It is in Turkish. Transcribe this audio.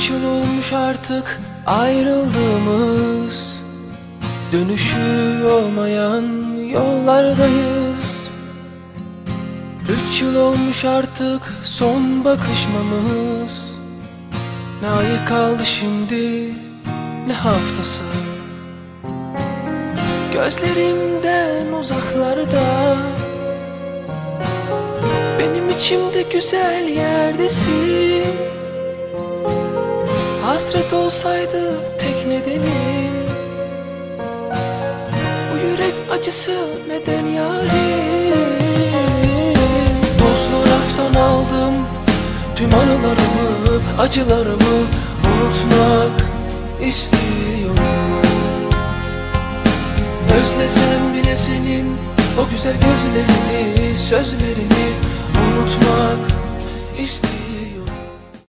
3 yıl olmuş artık ayrıldığımız, dönüşü olmayan yollardayız. 3 yıl olmuş artık son bakışmamız. Ne ayı kaldı şimdi, ne haftası. Gözlerimden uzaklarda, benim içimde güzel yerdesin. Hasret olsaydı tek nedenim, bu yürek acısı neden yarim? Buzlu raftan aldım tüm anılarımı, acılarımı unutmak istiyorum. Özlesem bile senin o güzel gözlerini, sözlerini unutmak istiyorum.